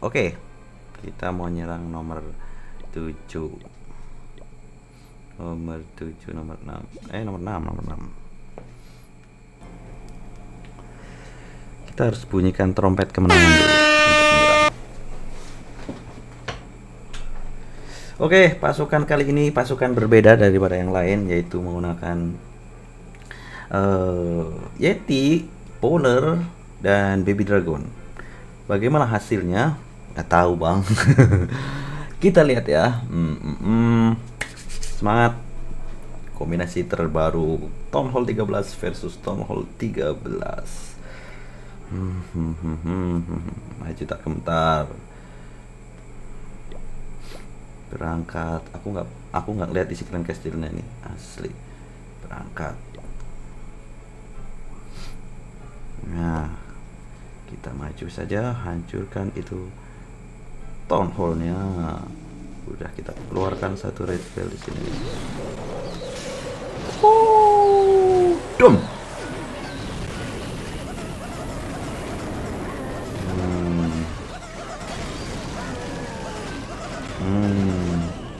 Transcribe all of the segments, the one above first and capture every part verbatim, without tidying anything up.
Oke, kita mau nyerang nomor tujuh. Nomor tujuh, nomor enam. Eh, nomor enam, nomor enam. Kita harus bunyikan trompet kemenangan dulu untuk menyerang. Oke, pasukan kali ini pasukan berbeda daripada yang lain, yaitu menggunakan uh, Yeti, Powner, dan Baby Dragon. Bagaimana hasilnya? Nggak tahu bang. Kita lihat ya. hmm, hmm, hmm. Semangat. Kombinasi terbaru Town Hall tiga belas versus Town Hall tiga belas. hmm, hmm, hmm, hmm, hmm. Maju tak gemetar. Berangkat. Aku nggak aku nggak lihat isi Clan Castle-nya nih, asli. Berangkat. Nah, kita maju saja, hancurkan itu Town Hall-nya. Udah, kita keluarkan satu red bell di sini. Oh, dom. Hmm. Hmm.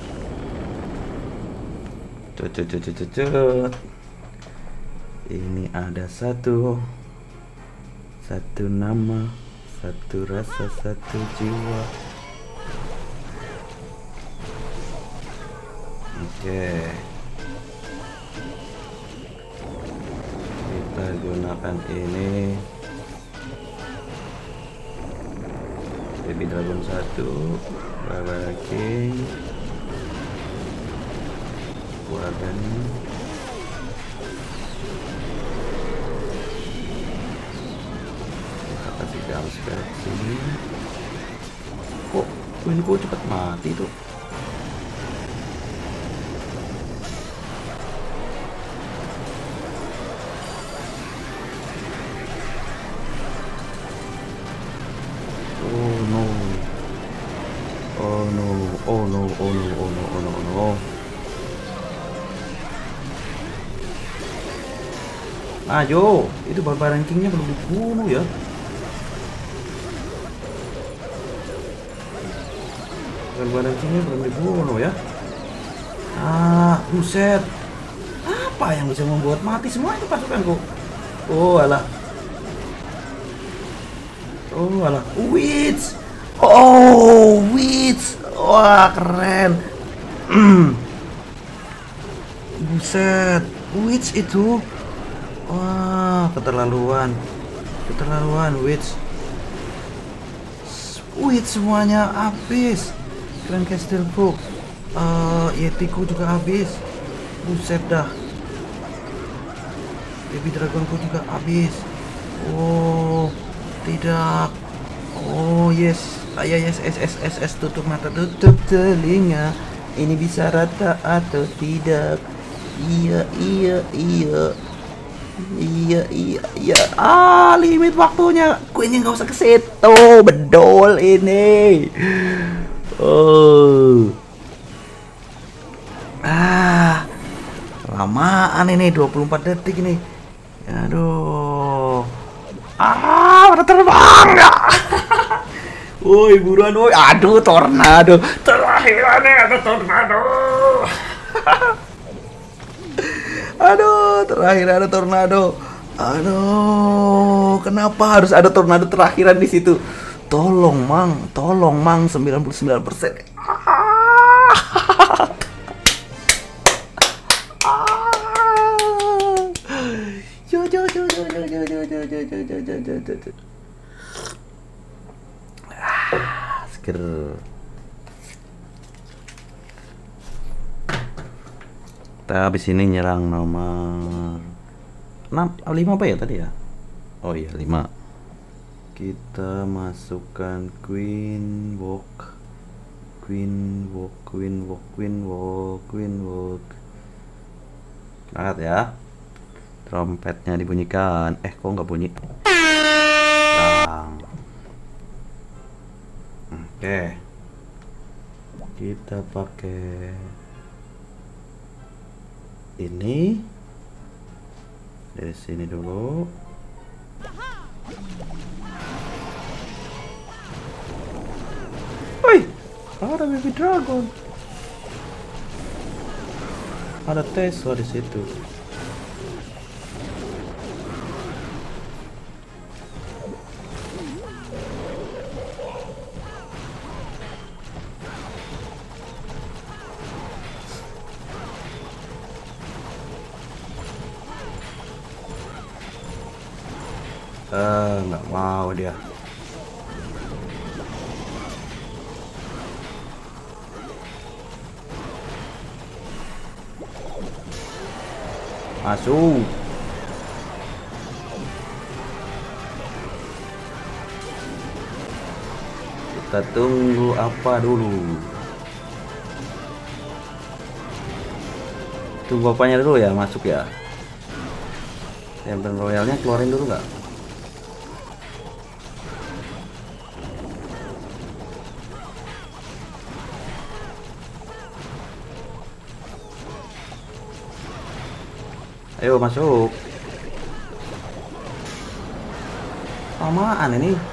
Cut, cut, cut, cut, cut. Ini ada satu, satu nama, satu rasa, satu jiwa. Oke, kita gunakan ini Baby Dragon satu, Barbara King, keluarkan ini. Kita kasih jump scare sini. Kok ini kok cepat mati tuh? Oh no, oh no, oh no, oh no, oh no, oh no, oh no. Ayo, itu Barbarian King-nya belum dibunuh ya. Barbarian King-nya belum dibunuh ya. Ah, buset. Apa yang bisa membuat mati semua itu pasukanku? Oh alah. Oh alah, witch. Oh, witch. Wah, keren. Buset, witch itu. Wah, keterlaluan. Keterlaluan, witch. Witch semuanya habis. Clan Castle Book. Uh, Yetiku juga habis. Buset dah. Baby Dragonku juga habis. Oh, tidak. Oh yes, ayah yes, s s s s tutup mata, tutup telinga. Ini bisa rata atau tidak? Iya, iya, iya, iya, iya, iya. Ah, limit waktunya. Kuenya nggak usah ke situ, bedol ini. Oh, ah, lamaan ini dua puluh empat detik ini. Aduh. Ah, udah terbang ya. Woi, buruan woi. Aduh, tornado. Terakhirannya ada tornado. Aduh, terakhir ada tornado. Aduh, kenapa harus ada tornado terakhiran di situ? Tolong, Mang. Tolong, Mang. sembilan puluh sembilan persen. Yo yo yo yo yo yo yo yo yo yo yo yo yo yo. Ah, seger. Kita habis ini nyerang nomor enam, lima apa ya tadi ya? Oh iya, lima. Kita masukkan Queen Walk. Queen Walk, Queen Walk, Queen Walk, Queen Walk. Angkat ya. Trompetnya dibunyikan. Eh, kok nggak bunyi? Nah. Oke. Kita pakai ini dari sini dulu. Oh, ada baby dragon. Ada Tesla di situ. Eh, nggak mau dia. Masuk. Kita tunggu apa dulu? Tunggu apanya dulu ya, masuk ya. Champion Royalnya keluarin dulu nggak? Ayo masuk. Lamaan ini.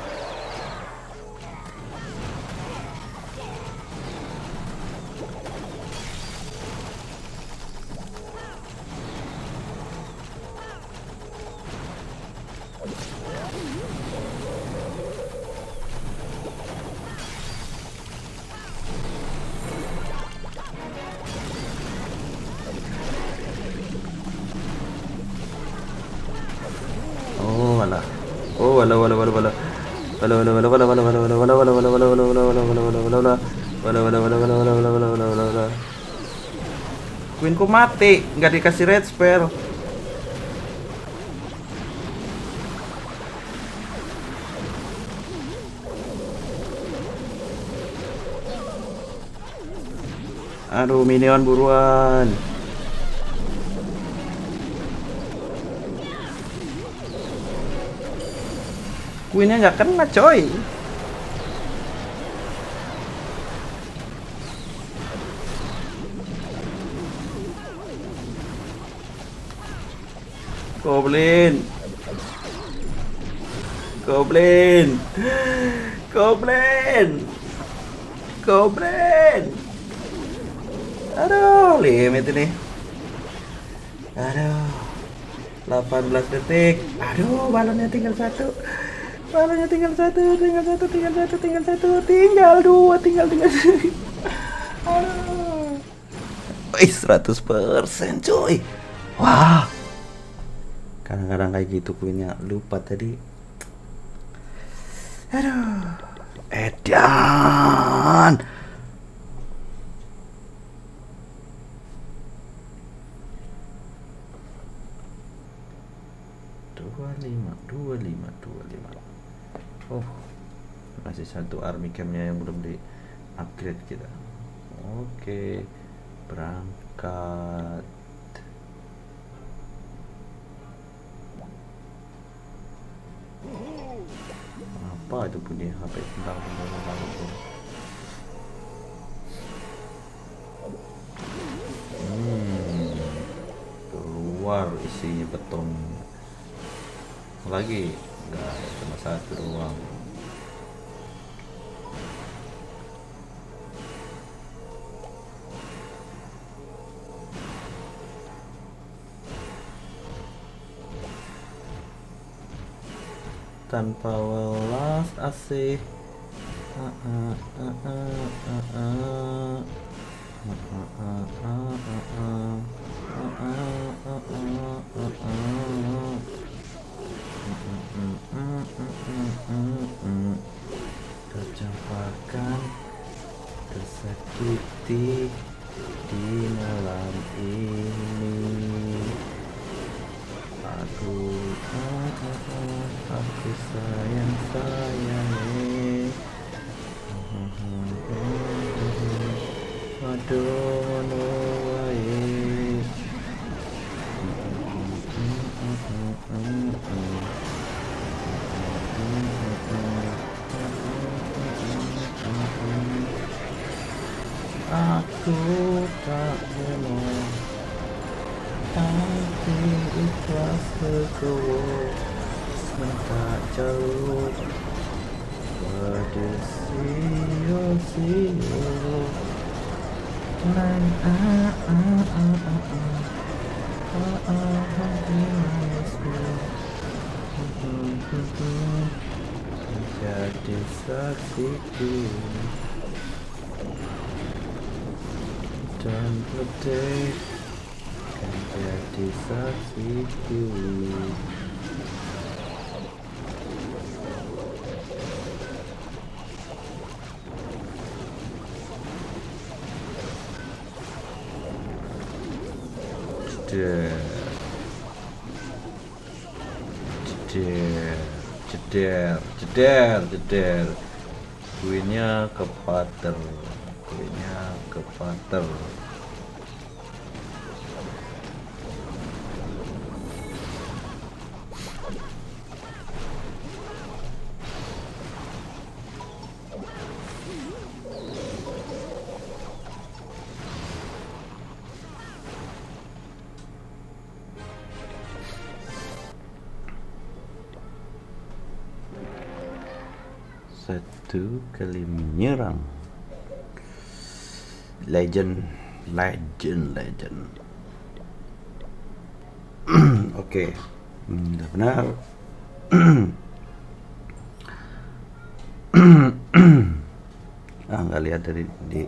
Oh, wala wala wala wala. Wala wala wala wala wala wala wala wala wala wala wala wala wala wala wala wala wala. Wala wala wala wala wala wala wala wala wala. Queenku mati, nggak dikasih red spell. Aduh, minion buruan. Queennya nggak kena coy. Goblin, Goblin, Goblin, Goblin. Aduh, limit ini. Aduh, delapan belas detik. Aduh, balonnya tinggal satu. Balonnya tinggal satu, tinggal satu, tinggal satu, tinggal satu, tinggal dua, tinggal tinggal. Aduh. Wih, seratus persen coy. Wah. Kadang-kadang kayak gitu Queennya lupa tadi. Aduh. Edan. dua lima, dua lima, dua lima. Oh, masih satu army campnya yang belum di upgrade kita. Oke, berangkat. Apa itu bunyi H P tentang tentang itu? Hmm, keluar isinya beton. Lagi enggak, cuma satu doang. Tanpa welas asih. Tercampakkan, tersakiti di malam ini. Aku, aku sayang sayangi. Aduh, no way. Aku tak mau, tapi ikhlas legowo, minta jalur Odesio, sio. Lan ah ah ah ah ah. Ah ah hatiku. Jadi saksiku dan pedih kan jadi saksiku. Jeder jeder jeder jeder jeder kuenya ke pater kuenya ke pater. Satu kali menyerang. Legend, legend, legend. Oke, okay. hmm, udah benar. Ah, nggak lihat dari di.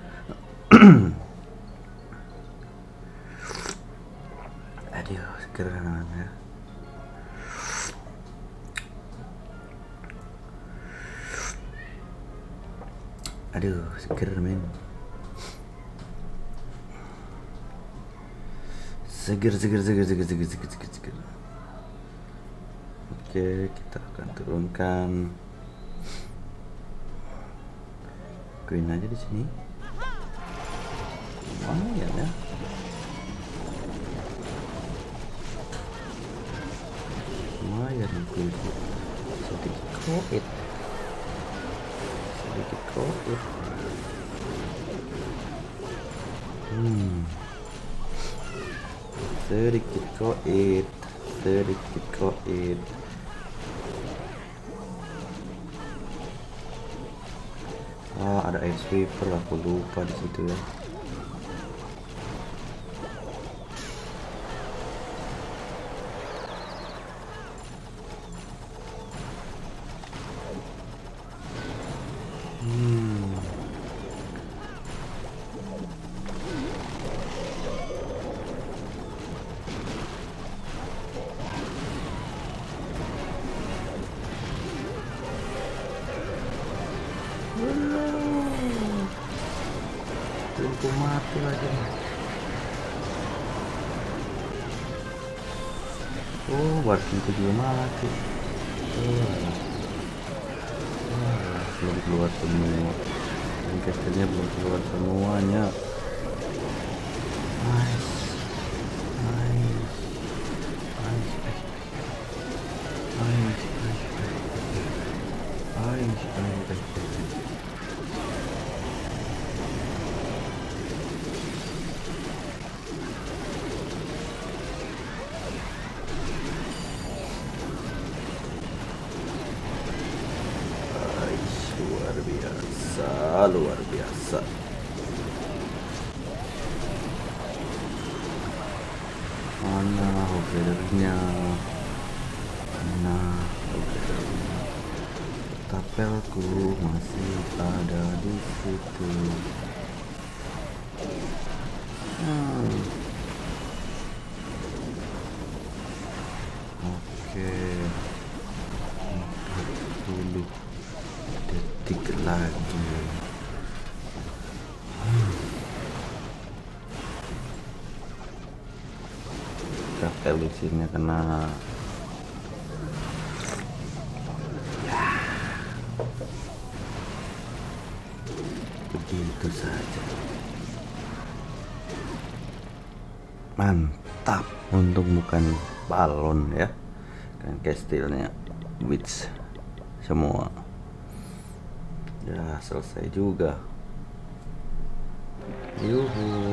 Aduh, seger ya. Aduh, seger men. Seger, seger, seger, seger, seger, seger, seger, seger. Oke, kita akan turunkan Queen aja di sini. Lumayan ya. Lumayan Queen. Sedikit koit. Sedikit koit. Hmm. Sedikit koit. Sedikit koit. Oh, ada ice sweeper, aku lupa di situ ya. Hmm. Aku mati lagi. Oh, Barkin juga mati. Oh, oh, belum keluar semua. Dan castle-nya belum keluar semuanya. Nice, nice, nice, nice, nice, nice, nice. Luar biasa, luar biasa. Mana hoggernya? Mana hoggernya? Tapelku masih ada di situ. Hmm. Oke, empat puluh detik lagi. Kapel di sini kena. Begitu saja. Mantap, untuk bukan balon ya, kan kastilnya witch semua. Ya selesai juga. Yuhu.